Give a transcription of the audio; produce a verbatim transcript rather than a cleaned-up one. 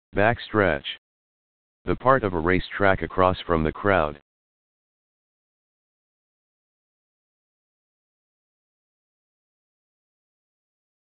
Backstretch. The part of a racetrack across from the crowd,